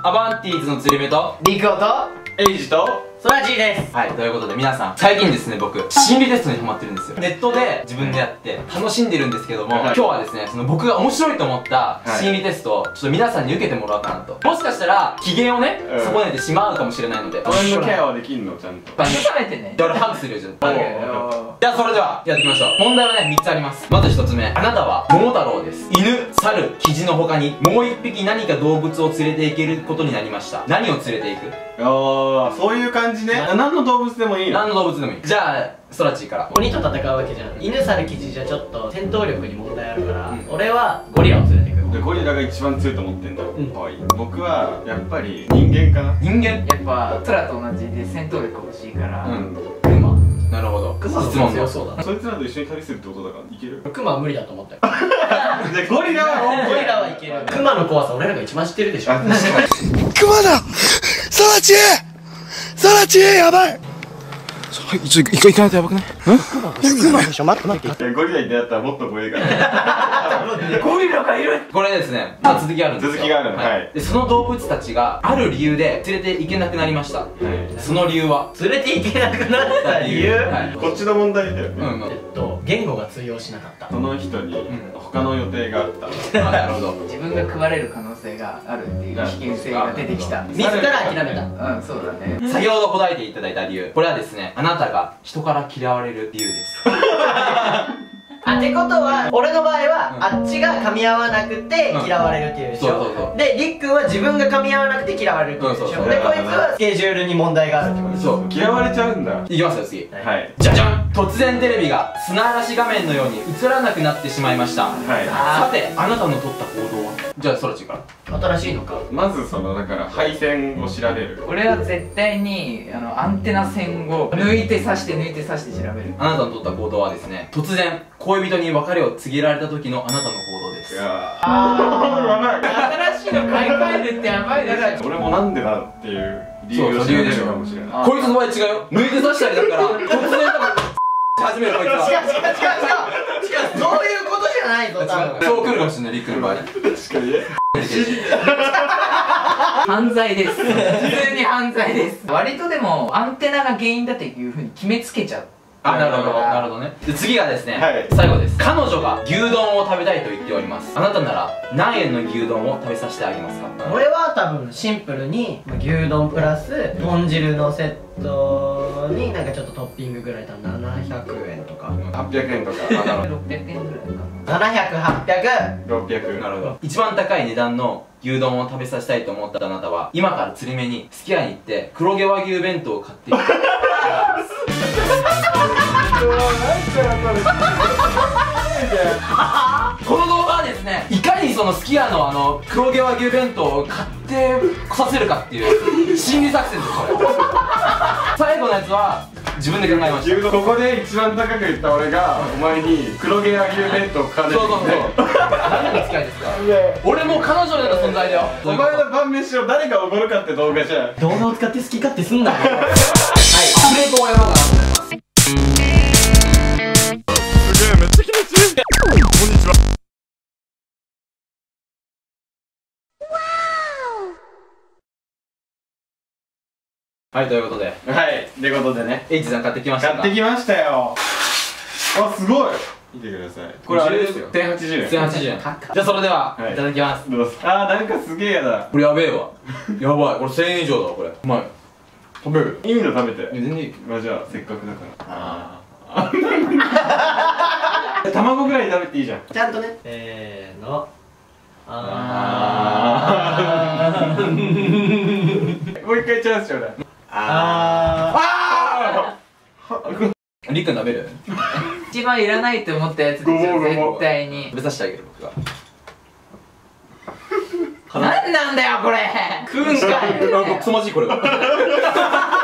アバンティーズの釣り目とリクオとエイジとソラジーです。 はい、ということで皆さん、最近ですね、僕心理テストにハマってるんですよ。ネットで自分でやって楽しんでるんですけども、今日はですね、その僕が面白いと思った心理テストをちょっと皆さんに受けてもらおうかなと。もしかしたら機嫌をね、損ねてしまうかもしれないので、 俺のケアはできんのちゃんと。 バン冷めてね。 で俺ハグするよ、ちょっと。 おうじゃあそれではやっていきましょう。問題はね、3つあります。まず1つ目、あなたは桃太郎です。犬、猿、キジの他にもう1匹何か動物を連れて行けることになりました。何を連れて行く？ ああ、そういう感じね。何の動物でもいいの？ 何の動物でもいい。じゃあソラチーから。 鬼と戦うわけじゃん。犬猿キジじゃちょっと戦闘力に問題あるから、俺はゴリラを連れてく。 でゴリラが一番強いと思ってんだ。かわいい。僕はやっぱり人間かな。 人間？ やっぱトラと同じで戦闘力欲しいからクマ。なるほど。 クマの質問強そうだな。 そいつらと一緒に旅するってことだからいける？ クマは無理だと思ったよ。 でゴリラはゴリラはいける。クマの怖さ俺らが一番知ってるでしょ。 確かに。 クマだソラチやばい行かないとやばくない？クマでしょ待ってゴリラに出会ったらもっと怖いから。 ゴリラがいる。 これですね、続きがあるんですよ。 続きがあるの。はい。 でその動物たちがある理由で連れて行けなくなりました。その理由は連れて行けなくなった理由。 こっちの問題だよね。 言語が通用しなかった。 その人に他の予定があった。 なるほど。 自分が食われる可能性があるっていう危険性が出てきた。 自ら諦めた。 うん、そうだね。 先ほど答えていただいた理由、これはですね、あなたが人から嫌われる理由です。 あ、ってことは俺の場合はあっちが噛み合わなくて嫌われるっていうでしそうそうそう。 ょ。でりっくんは自分が噛み合わなくて嫌われるっていうでしょ。でこいつはスケジュールに問題があるってことでしょ。 そう。 嫌われちゃうんだ。 いきますよ、次。 はい。 じゃじゃん。突然テレビが砂嵐画面のように映らなくなってしまいました。 はい。 さて、あなたの取った行動は？じゃあ、ソラチから。 新しいのか。 まずそのだから配線を調べる。 俺は絶対にアンテナ線を抜いて刺して抜いて刺して調べる。 あなたの取った行動はですね、突然恋人に別れを告げられた時のあなたの行動です。 いやー新しいの買い替えるってやばいだから。 俺もなんでだっていう理由を知られるかもしれない。 こいつの場合違うよ。抜いて刺したりだから突然多分始めるこいつは。 違うそういうことじゃないぞ多分。 そう来るかもしれない、リックの場合。 確かに。 犯罪です。普通に犯罪です。割とでもアンテナが原因だっていうふうに決めつけちゃう。 あ、なるほど、なるほどね。で、次がですね、 はい最後です。彼女が牛丼を食べたいと言っております。あなたなら何円の牛丼を食べさせてあげますか？ 俺は多分シンプルに牛丼プラス豚汁のセットになんかちょっとトッピングぐらい多分700円とか 800円とか。 なるほ 600円ぐらいかな。 700、800。 600。 ど。なるほど。一番高い値段の牛丼を食べさせたいと思ったあなたは、今から釣り目にすき家に行って黒毛和牛弁当を買ってきてこの動画はですね、いかにそのすき家の黒毛和牛弁当を買ってこさせるかっていう心理作戦です、これ。最後のやつは自分で考えました。 ここで一番高く言った俺がお前に黒毛和牛弁当を買われてそうそうそう。何の付き合いですか？俺もう彼女のような存在だよ。 お前の晩飯を誰がおごるかって動画じゃん。 動画を使って好き勝手すんなよ。 はい、アフレコをやろうかなと思います。 すげえめっちゃ気持ちいい。こんにちは。 はい、ということで、 はい。ってことでね、 エイジさん買ってきましたか？ 買ってきましたよ。あ、すごい。見てください。これあれですよ。1080円。 1080円。じゃあそれでは、 はいいただきます。 どうぞ。あー、なんかすげえやだ。 これやべえわ。やばい、これ1000円以上だわ、これ。うまい。食べる？ いいの食べて。 全然いい。 まあじゃあせっかくだから。卵ぐらい食べていいじゃん。 ちゃんとね。せーの。 もう一回チャンスちょうだい。 りっくん食べる？ 一番いらないと思ったやつですよ、絶対に。 食べさせてあげる、僕が。 なんなんだよこれ。 食うんかい。 クソまじいこれが。